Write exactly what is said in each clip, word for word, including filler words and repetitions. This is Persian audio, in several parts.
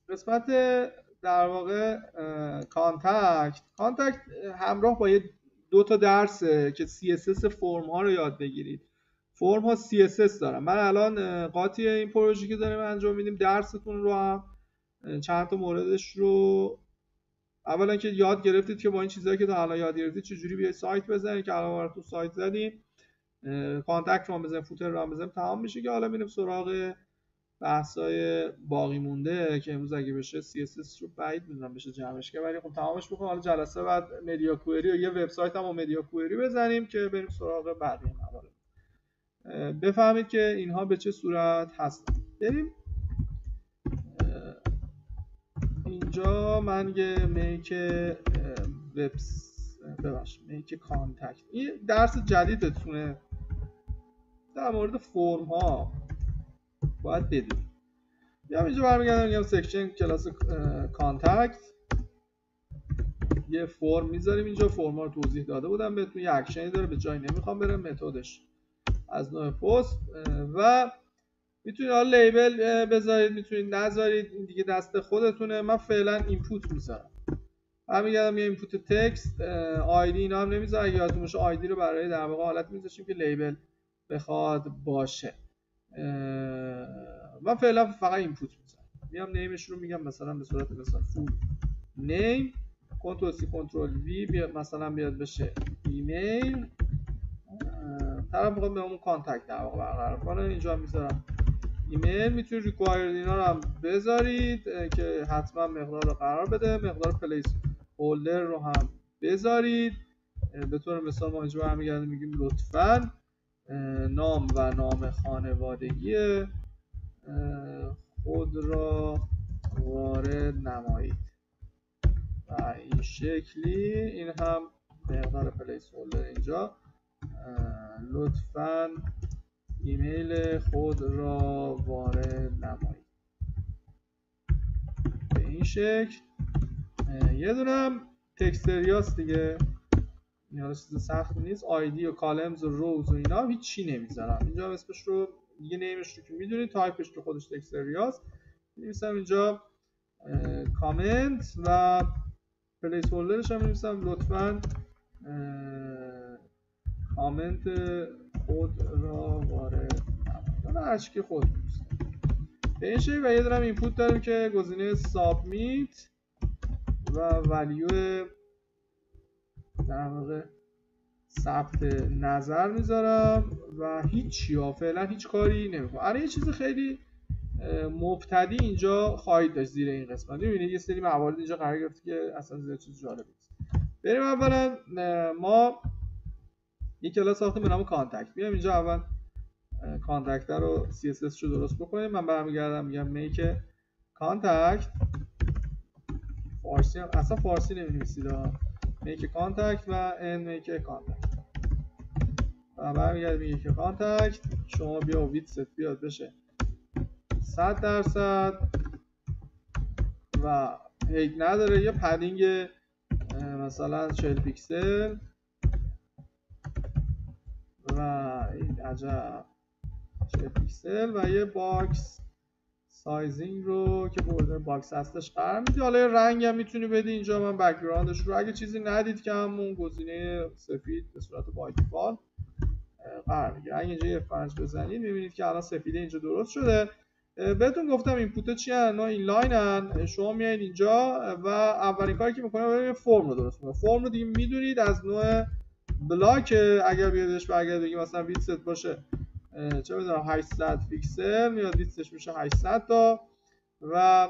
قسمت در واقع کانتکت کانتکت همراه با یه دو تا درسه که سی اس اس فرم ها رو یاد بگیرید. فرم ها سی اس اس دارن. من الان قاطی این پروژه که داریم انجام میدیم درستون رو هم چند تا موردش رو اولا که یاد گرفتید که با این چیزایی که تا الان یاد گرفتید چجوری بیاید سایت بزنید که الان براتون سایت زدیم، کانتکت رو هم بزنید، فوتر رو هم بزنید، تمام میشه که حالا میریم سراغ بحثای باقی مونده که امروز اگه بشه سی اس اس رو بعید میدونم بشه جمعش که، ولی خب تمامش بکنم. حالا جلسه بعد مدیا کوئری و یه وبسایت هم با مدیا کوئری بزنیم که بریم سراغ بقیه موارد. بفهمید که اینها به چه صورت هستن. بریم اینجا من یه میک وبس ببخشید میک کانتکت، این درس جدیدتونه در مورد فرم ها باید بدونید. بیام اینجا برمیگردم میگم سکشن کلاس کانتکت، یه فرم میذاریم اینجا. فرم ها رو توضیح داده بودم بهتون، یه اکشنی داره به جای نمیخوام برم، متدش از نوع پست و میتونید حالا لیبل بذارید، میتونید نذارید، این دیگه دست خودتونه. من فعلا اینپوت میذارم، برمیگردم یه اینپوت تکست، آیدی اینا هم نمیذارم. اگه یادتون باشه آیدی رو برای در واقع حالت میذاشیم که لیبل بخواد باشه. من فعلا فقط اینپوت میذارم. میام نیمش رو میگم مثلا به صورت مثلا فول نیم، کنترل سی کنترل وی بیاد مثلا بیاد بشه ایمیل. طرف میخواد به اون کانتکت در واقع برقرار کنه، اینجا میذارم ایمیل. میتونید ریکوایرد اینا رو هم بذارید که حتما مقدار رو قرار بده، مقدار پلیس هولدر رو هم بذارید. به طور مثال ما اینجا برمیگردیم میگیم لطفاً نام و نام خانوادگی خود را وارد نمایید و این شکلی. این هم مقدار پلیس هولدر اینجا، لطفاً ایمیل خود را وارد نمایید به این شکل. یه دونم تکستریاست دیگه، این حالا چیز سخت نیست. آیدی و کالمز و روز و اینا هیچ چی نمیذارم اینجا، اسمش رو دیگه نیمش رو که میدونید، تایپش که خودش تکستریاست می‌نویسم اینجا کامنت و پلیس هولدرش هم می‌نویسم لطفاً کامنت خود را وارد نمایید، هر چی که خود دوست به این شکل. و یه دونم اینپوت داریم که گزینه سابمیت و ولیو در واقع ثبت نظر میذارم و هیچی ها فعلا هیچ کاری نمیکنم. الان یه چیز خیلی مبتدی اینجا خواهید داشت زیر این قسمت. میبینید یه سری موارد اینجا قرار گرفته که اصلا زیر چیز جالبی نیست. بریم اولا ما یک کلاس ساختیم به نام کانتکت. بیایم اینجا اول کانتکت رو سی اس اس رو درست بکنیم. من برمیگردم میگم میک کانتکت، فارسی هم اصلا فارسی نمی‌نویسید، میک کانتکت و ان میک کانتکت و برمیگردم میگه که کانتکت شما بیا و ویدست بیاد بشه صد درصد و هیچ نداره، یه پدینگ مثلا چهل پیکسل و این عجب چهل پیکسل و یه باکس سایزینگ رو که بوردر باکس هستش قرار میدی. حالا یه رنگ هم میتونی بدی اینجا. من بک‌گراندش رو اگه چیزی ندید که همون گزینه سفید به صورت بای دیفالت قرار میگیره. اگه اینجا اف پنج بزنید میبینید که الان سفیده اینجا درست شده. بهتون گفتم اینپوت چی هستن، این لاین هستن. شما میایید اینجا و اولین کاری که میکنه برای فرم رو درست میکنه. فرم رو دیگه میدونید از نوع بلاک، اگر بیادش برگرد بگیم مثلا ویدست باشه چه میدونم هشتصد پیکسل، میاد ویدستش میشه هشتصد تا و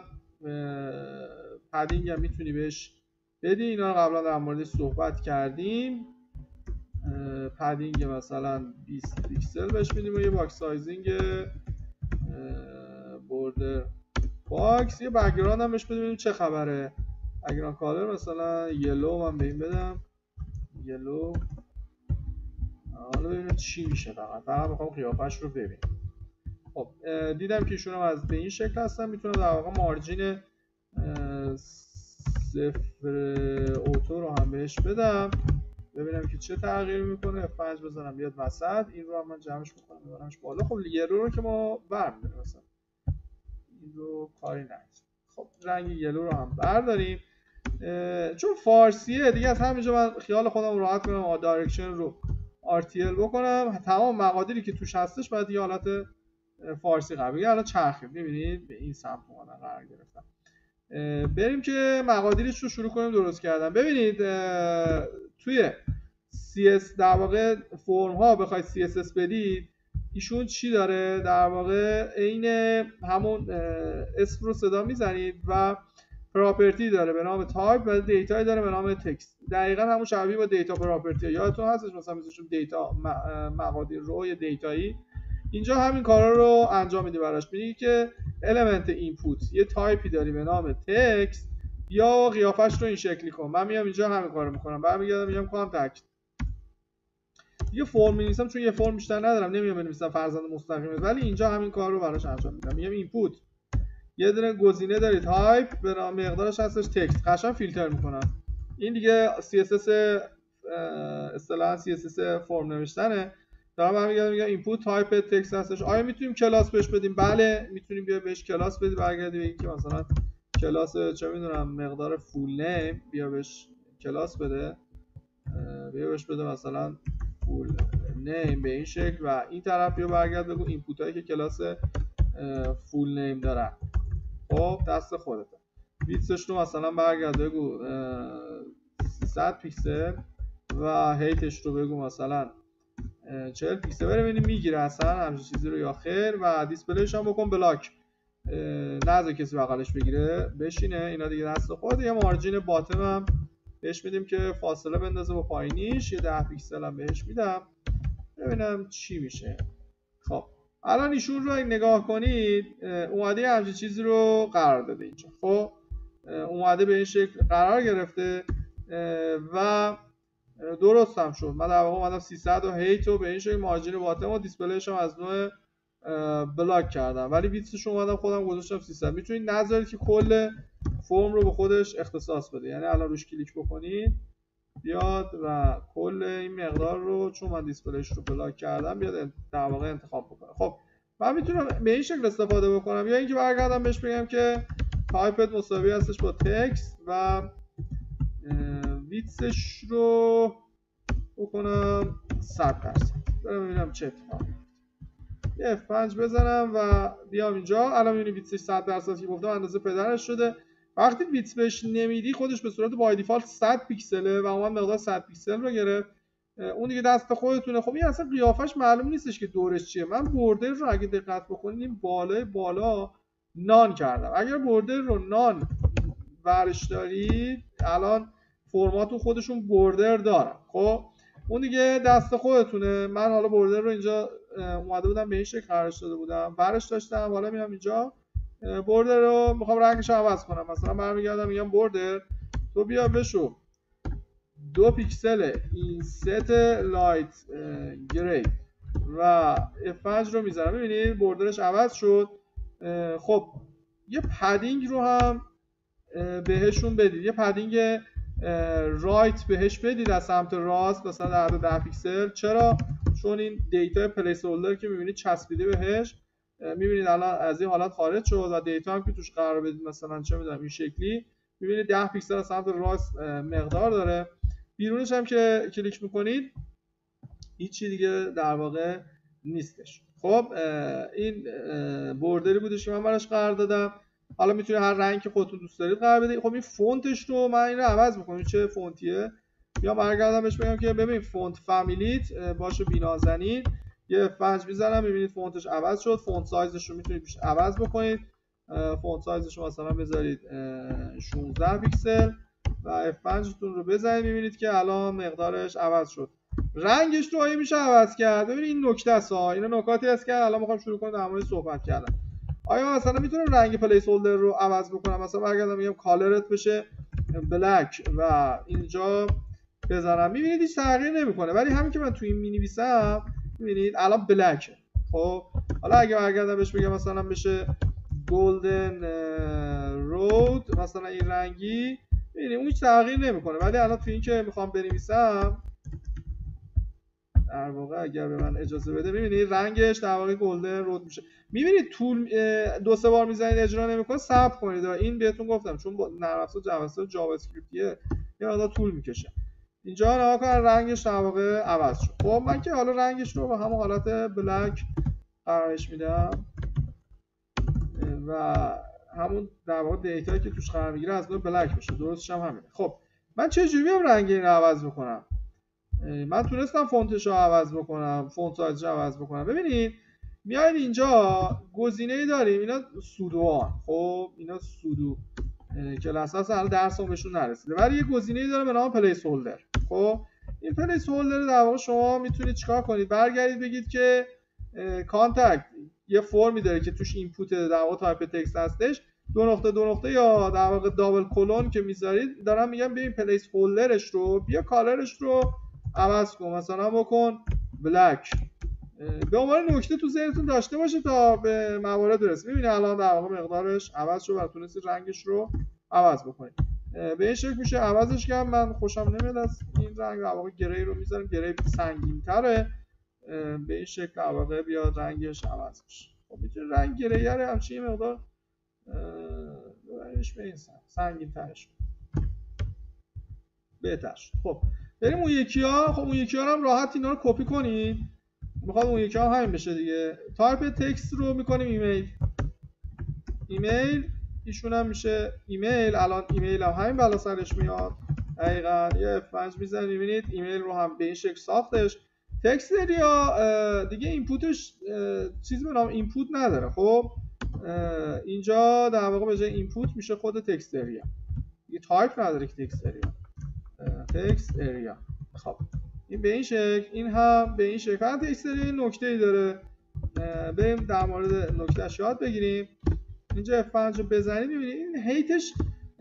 پدینگ هم میتونی بهش بدی. اینا رو قبلا در موردش صحبت کردیم. پدینگ مثلا بیست پیکسل بهش میدیم و یه باکس سایزینگ بوردر باکس، یه بک‌گراند هم بهش بدیم چه خبره. بک‌گراند کالر مثلا یلو من به این بدم، یلو. حالا ببینیم چی میشه. فقط فقط میخوام قیافش رو ببینم. خب دیدم که ایشون هم از به این شکل هستن. میتونم در واقع مارجین صفر اوتو رو هم بهش بدم ببینم که چه تغییر میکنه. اف پنج بزنم بیاد وسط، این رو هم من جمعش میکنم ببرمش بالا. خب یه رو رو که ما برمی‌داریم مثلا این رو کاری نداریم. خب رنگ یلو رو هم برداریم، چون فارسیه دیگه. از همینجا من خیال خودم راحت کنم دایرکشن رو آر تی ال بکنم، تمام مقادیری که توش هستش باید یه حالت فارسی قرار بگیره. الان چرخید می‌بینید به این سمت اومدن قرار گرفتم. بریم که مقادیرش رو شروع کنیم درست کردن. ببینید توی سی اس در واقع فرم ها بخواید سی اس اس بدید، ایشون چی داره؟ در واقع عین همون اسم رو صدا میزنید و پراپرتی داره به نام تایپ و دیتایی داره به نام تکست. دقیقاً همون شبیه با دیتا پراپرتی یادتون هستش، مثلا میذاشتیم دیتا مقادیر رو یا دیتایی. اینجا همین کارا رو انجام میدی براش. میگی که element اینپوت یه تایپی داری به نام تکست یا قیافش رو این شکلی کن. من میام اینجا همین کارو میکنم، برمیگردم میگم کانتکت. یه فرم می‌نویسم چون یه فرم بیشتر ندارم، نمیام بنویسم فرزند مستقیم، ولی اینجا همین کار رو براش انجام میدم. میگم اینپوت یه دونه گزینه داری تایپ به نام مقدارش هستش تکست، قشنگ فیلتر میکنم. این دیگه سی اس اس اصطلاحاً سی اس اس فرم نوشتنه. دارم برمیگردم میگم اینپوت تایپ تکست هستش. آیا میتونیم کلاس بهش بدیم؟ بله میتونیم. بیا بهش کلاس بدیم، برگردیم بگیم که مثلا کلاس چه میدونم مقدار فول نیم، بیا بهش کلاس بده، بیا بهش بده مثلا فول نیم به این شکل و این طرف بیا برگرد بگو اینپوت هایی که کلاس فول نیم دارن. خب دست خودته. ویدثش رو مثلا برگرد بگو سیصد پیکسل و هیتش رو بگو مثلا چهل پیکسل. ببینیم میگیره اصلا همچین چیزی رو یا خیر. و دیسپلیش هم بکن بلاک، نذار کسی بغلش بگیره، بشینه. اینا دیگه دست خود. یه مارجین باتم هم بهش میدیم که فاصله بندازه با پایینیش. یه ده پیکسل هم بهش میدم ببینم چی میشه. خب الان ایشون رو نگاه کنید، اومده همچین چیزی رو قرار داده اینجا. خب اومده به این شکل قرار گرفته و درست هم شد. من در واقع اومدم سیصد و هیت رو به این شکل مارجین باتم و دیسپلیش هم از نوع بلاک کردم، ولی ویدثش رو اومدم خودم گذاشتم سیصد. میتونید نذارید که کل فرم رو به خودش اختصاص بده. یعنی الان روش کلیک بکنید بیاد و کل این مقدار رو، چون من دیسپلیش رو بلاک کردم، بیاد در واقع انتخاب بکنه. خب من میتونم به این شکل استفاده بکنم، یا اینکه برگردم بهش بگم که تایپت مساوی هستش با تکست و ویدثش رو بکنم صد درصد. برم ببینم چه اتفاقی میفته. یه اف پنج بزنم و بیام اینجا. الان میبینی ویدثش صد درصد که گفتم اندازه پدرش شده. وقتی ویدث بهش نمیدی خودش به صورت بای دیفالت صد پیکسله و اون مقدار صد پیکسل رو گرفت. اون دیگه دست خودتونه. خب این اصلا قیافش معلوم نیستش که دورش چیه. من بوردر رو اگه دقت بکنید این بالای بالا نان کردم. اگر بوردر رو نان ورش دارید، الان فرماتون خودشون بوردر دارن. خب اون دیگه دست خودتونه. من حالا بوردر رو اینجا اومده بودم به این شکل قرارش داده بودم، ورش داشتم، حالا میام اینجا بوردر رو میخوام رنگش رو عوض کنم. مثلا برمیگردم میگم بوردر تو بیا بشو دو پیکسل اینست لایت گری و اف پنج رو میذارم. میبینید بوردرش عوض شد. خب یه پدینگ رو هم بهشون بدید، یه پدینگ رایت بهش بدید از سمت راست، مثلا در حد ده پیکسل. چرا؟ چون این دیتا پلیس هولدر که میبینید چسبیده بهش، میبینید الان از این حالت خارج شد و دیتا هم که توش قرار بدید مثلا چه میدونم این شکلی، میبینید ده پیکسل از سمت راست مقدار داره. بیرونش هم که کلیک میکنید هیچی دیگه در واقع نیستش. خب این بوردری بودش که من براش قرار دادم. حالا میتونید هر رنگی که خودتون دوست دارید قرار بدید. خب این فونتش رو من این رو عوض میکنم. چه فونتیه؟ یا برگردم بهش بگم که ببین فونت فامیلیت باشه بی‌نازنین، یه اف پنج میزنم میبینید فونتش عوض شد. فونت سایزش رو میتونید عوض بکنید. فونت سایزش رو مثلا بذارید شانزده پیکسل و اف پنج تون رو بزنید، میبینید که الان مقدارش عوض شد. رنگش رو آیه میشه عوض کرد. ببینید این نکته است ها، اینا نکاتی است که الان میخوام شروع کنم در موردش صحبت کردن. آیا مثلا میتونم رنگ پلیس هولدر رو عوض بکنم؟ مثلا برگردم میگم کالرت بشه بلک و اینجا بزنم، میبینید هیچ تغییر نمیکنه، ولی همین که من تو این مینویسم میبینید الان بلکه. خب حالا اگه برگردم بهش بگم مثلا بشه گلدن رود مثلا این رنگی، میبینید اون هیچ تغییر نمیکنه، ولی الان تو این که میخوام بنویسم در واقع اگر به من اجازه بده میبینید رنگش در واقع گلدن رود میشه. میبینید طول دو سه بار میزنید اجرا نمیکنه، صبر کنید. این بهتون گفتم چون با نرم افزار جاوا جاوا اسکریپتیه یه مقدار طول میکشه. اینجا نگاه کن رنگش در واقع عوض شد. خب من که حالا رنگش رو به همون حالت بلک قرارش میدم و همون در واقع دیتایی که توش قرار میگیره از نوع بلک بشه. درستش هم همینه. خب من چه جوری میام رنگ این رو عوض بکنم؟ من تونستم فونتش رو عوض بکنم، فونت سایزش رو عوض بکنم. ببینید میاید اینجا گزینه‌ای داریم، اینا سودوان. خب اینا سودو کلاس هست، الان درسمون بهشون نرسیده، ولی یه گزینه‌ای داره به نام پلیس هولدر. خب این پلیس هولدر در واقع شما میتونید چیکار کنید؟ برگردید بگید که کانتکت یه فرمی داره که توش اینپوت در واقع تایپ تکست هستش، دو نقطه دو نقطه یا در واقع دابل کلون که میذارید دارم میگم ببین پلیس هولدرش رو بیا کالرش رو عوض کن، مثلا بکن بلک. به عنوان نکته تو ذهنتون داشته باشه تا به موارد برسه. میبینید الان در واقع مقدارش عوض شد و تونستید رنگش رو عوض بکنید. به این شکل میشه عوضش کردم. من خوشم نمیاد از این رنگ، در واقع گری رو میذارم، گری سنگین تره، به این شکل در واقع بیاد رنگش عوض بشه. خب میتونید رنگ گری رو همچین مقدار ببرینش به این سنگین ترش بهتر شد. خب بریم اون یکی ها. خب اون یکی ها هم راحت اینا رو کپی کنید. میخواد اون یکی ها همین بشه دیگه. تایپ تکست رو میکنیم ایمیل. ایمیل ایشون هم میشه ایمیل. الان ایمیل هم همین بالا سرش میاد. دقیقاً یه اف پنج میزنید میبینید ایمیل رو هم به این شکل ساختش. تکست اریا دیگه اینپوتش چیزی به نام اینپوت نداره. خب اینجا در واقع به جای اینپوت میشه خود تکست اریا. دیگه تایپ نداره که تکست اریا. تکست اریا. خب این به این شکل، این هم به این شکل. فقط تکست اریا این نکته‌ای داره. بریم در مورد نکتهش یاد بگیریم. اینجا اف پنج رو بزنید می‌بینید این هیتش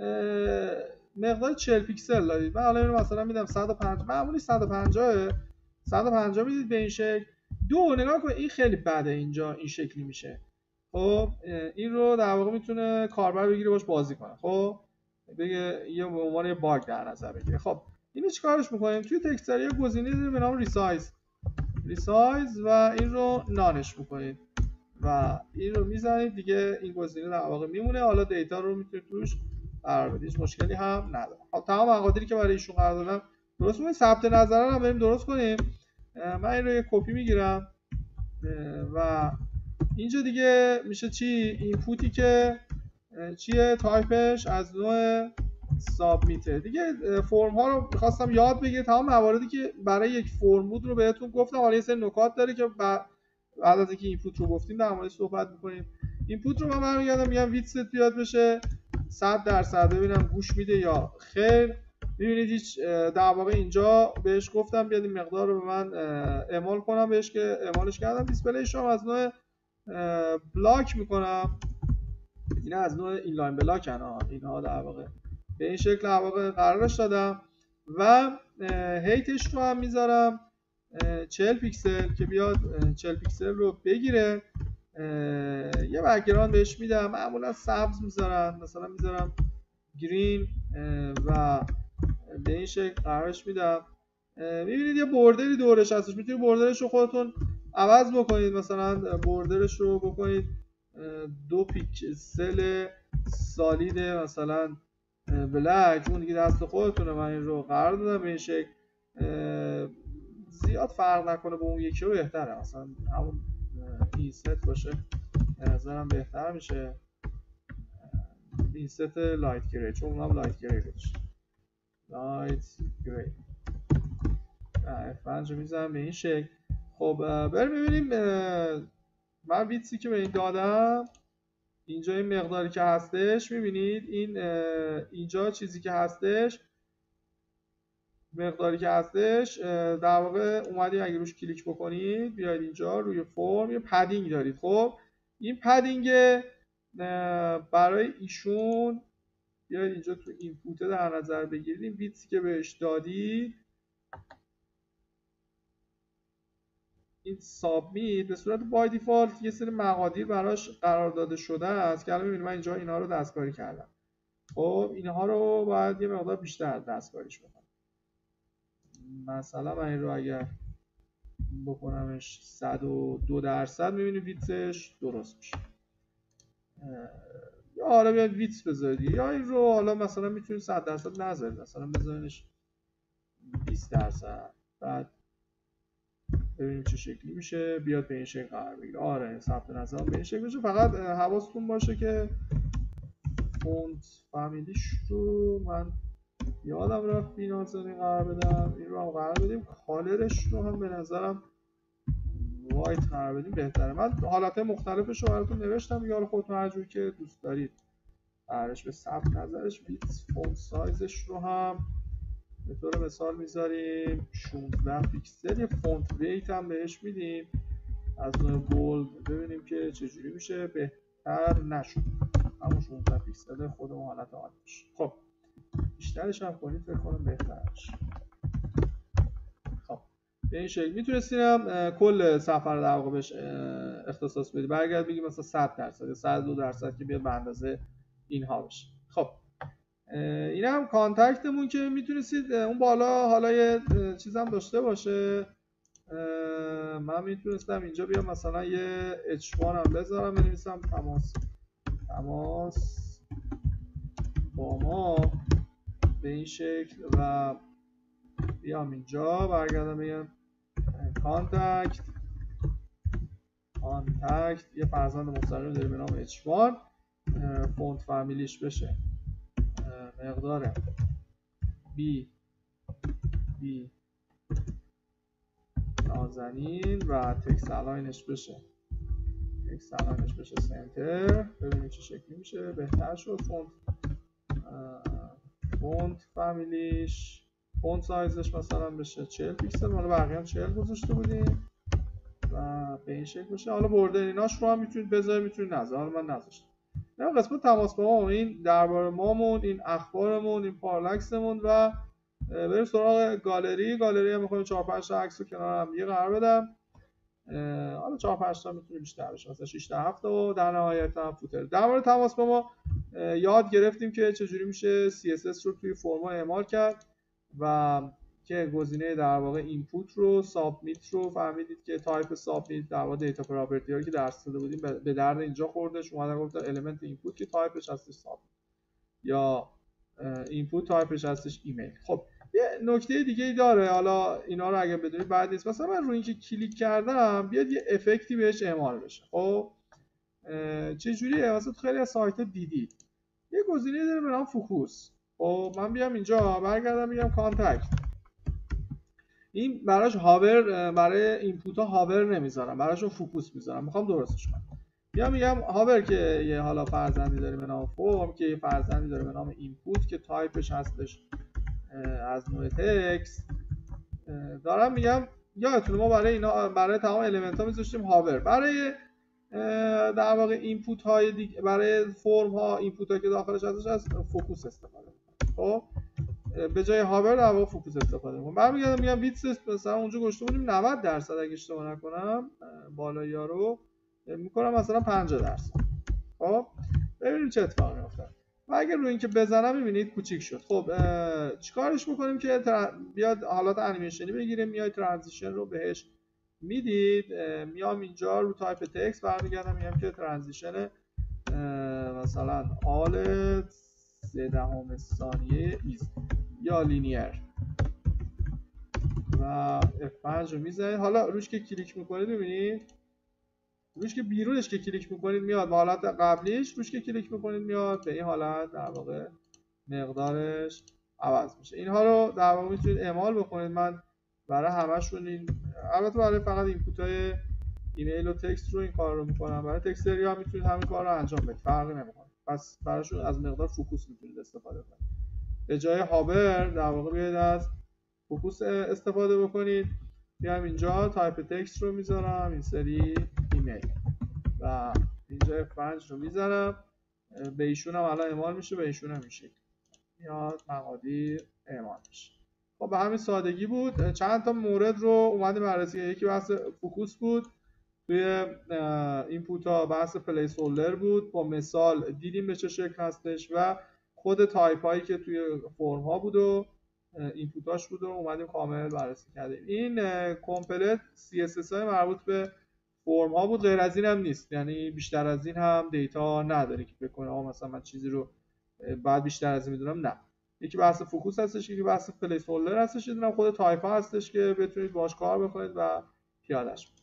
مقدار چهل پیکسل دارید. من الان اینو مثلا میدم صد و پنجاه، معمولی صد و پنجاه صد و پنجاه میدید به این شکل. دو نگاه کنید این خیلی بده، اینجا این شکلی میشه. خب این رو در واقع میتونه کاربر بگیره باش بازی کنه. خب بگه یه به عنوان یه باگ در نظر بگیره. خب اینو چیکارش می‌کنیم؟ توی تکست اریا گزینه داریم به نام ریسایز. ریسایز و این رو نانش می‌کنید و این رو میزنید دیگه. این گزینه در واقع میمونه. حالا دیتا رو میتونید توش قرار بدید، هیچ مشکلی هم نداره. خب تمام مقادیری که برای ایشون قرار دادم درست می‌کنید. ثبت نظر هم بریم درست کنیم. من این رو یه کپی میگیرم و اینجا دیگه میشه چی؟ اینپوتی که چیه تایپش از نوع سابمیته. دیگه فرم ها رو می‌خواستم یاد بگیرید. تمام مواردی که برای یک فرم بود رو بهتون گفتم. حالا یه سری نکات داره که بعد از اینکه اینپوت رو گفتیم در موردش صحبت می‌کنیم. اینپوت رو من برمیگردم میگم ویتست بیاد بشه صد درصد، ببینم گوش میده یا خیر. می‌بینید هیچ در واقع اینجا بهش گفتم بیاد این مقدار رو به من اعمال کنم بهش که اعمالش کردم. دیسپلیش رو از نوع بلاک می‌کنم. اینا از نوع اینلاین بلاک ها، اینها در واقع به این شکل در واقع قرارش دادم و هیتش رو هم میذارم چهل پیکسل که بیاد چهل پیکسل رو بگیره. یه بک‌گراند بهش میدم، معمولا سبز میذارم، مثلا میذارم گرین و به این شکل قرارش میدم. میبینید یه بوردری دورش هستش، میتونید بوردرش رو خودتون عوض بکنید. مثلا بوردرش رو بکنید دو پیکسل سالید مثلا بلک، اون دیگه دست خودتونه. من این رو قرار دادم به این شکل. زیاد فرق نکنه با اون یکی رو بهتره، مثلا همون این ست باشه نظرم بهتر میشه. این ست لایت گری، چون اونم لایت گری بشه. لایت گری اف پنج رو میزنم به این شکل. خب بریم ببینیم. من ویتسی که به این دادم اینجا این مقداری که هستش، میبینید این اینجا چیزی که هستش، مقداری که هستش در واقع اومدیم اگه روش کلیک بکنید بیاید اینجا روی فرم یه پدینگ دارید. خب این پدینگ برای ایشون بیاید اینجا تو اینپوت در نظر بگیرید. این بیتسی که بهش دادید این سابمیت به صورت بای دیفالت یه سری مقادیر براش قرار داده شده است که الان می‌بینید من اینجا اینا رو دستکاری کردم. خب اینها رو باید یه مقدار بیشتر دستکاریش بکنم. مثلا من این رو اگر بکنمش صد و دو درصد میبینی ویتسش درست میشه. یا حالا بیاید ویتس بذارید یا این رو حالا مثلا میتونید صد درصد نذارید، مثلا بذارینش بیست درصد، بعد ببینیم چه شکلی میشه، بیاد به این شکل قرار بگیره. آره ثبت نظر به این شکل میشه. فقط حواستون باشه که فونت فامیلیش رو من یادم رفت بی نازنین قرار بدم، این رو هم قرار بدیم. کالرش رو هم به نظرم وایت قرار بدیم بهتره. من حالت مختلفش رو براتون نوشتم، یا خودتون هر جوری که دوست دارید قرارش به ثبت نظرش. ویدث فونت سایزش رو هم به طور مثال میذاریم شانزده پیکسل. یه فونت ویت هم بهش میدیم از نوع بولد، ببینیم که چجوری میشه. بهتر نشد، همون شانزده پیکسل خودمون حالت عادیش. خب بیشترش هم کنید فکر کنم بهترش. خب به این شکل میتونستیم کل سفر رو در واقع بهش اختصاص بدیم، برگرد بگیم مثلا صد درصد یا صد و دو درصد که بیاد به اندازه اینها بشه. خب این هم کانتکتمون که میتونستید اون بالا حالا یه چیزم داشته باشه. من میتونستم اینجا بیام مثلا یه اچ وان هم بذارم، بنویسم تماس تماس با ما به این شکل و بیام اینجا برگردم بگم کانتکت کانتکت یه فرزند مستقیم داریم به نام اچ وان، فونت فامیلیش بشه مقدار بی بی نازنین و تکست الاینش بشه تکست الاینش بشه سنتر. ببینیم چه شکلی میشه. بهتر شد. فونت فونت فامیلیش فونت سایزش مثلا بشه چهل پیکسل، حالا بقیه هم چهل گذاشته بودیم و به این شکل بشه. حالا بوردریناش رو هم میتونید بذارید، میتونید نذارید، حالا من نذاشتم. این قسمت تماس با ما، این درباره مامون، این اخبارمون، این پارلکسمون و بریم سراغ گالری. گالری هم میخوایم چهار پنج تا عکس رو کنار هم دیگه قرار بدم. حالا چهار پنج تا میتونه بیشتر بشه، مثلا شش تا هفت تا و در نهایت هم فوتر. در مورد تماس با ما یاد گرفتیم که چجوری میشه سی اس اس رو توی فرما اعمال کرد و که گزینه در واقع اینپوت رو سابمیت رو فهمیدید که تایپ سابمیت در واقع دیتا پراپرتی ها که درس داده بودیم به درد اینجا خوردش. اومدن گفتن المنت اینپوت که تایپش هستش سابمیت یا اینپوت تایپش هستش ایمیل. خب یه نکته دیگه ای داره، حالا اینا رو اگه بدونید بعد نیست. مثلا من روی اینکه کلیک کردم بیاد یه افکتی بهش اعمال بشه. خب چه جوریه؟ مثلا خیلی از سایت ها دیدید یه گزینه داره به نام فوکوس. خب من بیام اینجا برگردم میگم کانتکت، این براش هاور، برای اینپوت ها هاور نمیذارم، براشون فوکوس میذارم، میخوام درستش کنم. یا میگم هاور که یه حالا فرزندی داره به نام فرم، که یه فرزندی داره به نام اینپوت که تایپش هستش از نوع تکست. دارم میگم یادتونه ما برای اینا برای تمام المنت ها میذاشتیم هاور، برای در واقع اینپوت های دیگه، برای فرم ها اینپوت ها که داخلش هستش از فوکوس استفاده میکنم. خب به جای هاور در واقع فوکوس استفاده میکنم. برمیگردم میگم ویتس مثلا اونجا گذاشته بودیم نود درصد اگه اشتباه نکنم، بالایی‌ها رو میکنم مثلا پنجاه درصد. خب ببینیم چه اتفاقی میفته. و اگه روی اینکه بزنم میبینید کوچیک شد. خب چیکارش میکنیم که بیاد حالات انیمیشنی بگیره؟ میاد ترانزیشن رو بهش میدید. میام اینجا رو تایپ تکست برمیگردم میگم که ترانزیشن مثلا آل سه دهم ثانیه ایز یا لینیر و اف پنج رو میزنید. حالا روش که کلیک میکنید ببینید، روش که بیرونش که کلیک میکنید میاد به حالت قبلیش، روش که کلیک میکنید میاد به این حالت در واقع مقدارش عوض میشه. اینها رو در واقع میتونید اعمال بکنید. من برای همشون این، البته برای فقط اینپوت های ایمیل و تکست رو این کار رو میکنم، برای تکستری ها میتونید همین کار رو انجام بدید، فرقی نمیکنه. پس براشون از مقدار فوکوس میتونید استفاده کنید. به جای هاور در واقع بیاید از فوکوس استفاده بکنید. بیام اینجا تایپ تکست رو میذارم، این سری ایمیل و اینجا اف پنج رو میذارم. به ایشون هم الان اعمال میشه، به ایشون هم میشه میاد مقادیر اعمال میشه. خب به همین سادگی بود. چند تا مورد رو اومدیم بررسی. یکی بحث فوکوس بود توی اینپوت ها، بحث پلیس هولدر بود، با مثال دیدیم به چه شکل هستش و خود تایپ هایی که توی فرم ها بود و اینپوتاش بود و اومدیم کامل بررسی کردیم. این کامپلت سی اس اس های مربوط به فرم ها بود، غیر از این هم نیست، یعنی بیشتر از این هم دیتا نداره که بکنه آقا مثلا من چیزی رو بعد بیشتر از این میدونم. نه، یکی بحث فوکوس هستش، یکی بحث پلیس هولدر هستش، یه دونه خود تایپ ها هستش که بتونید باهاش کار بکنید و پیادهش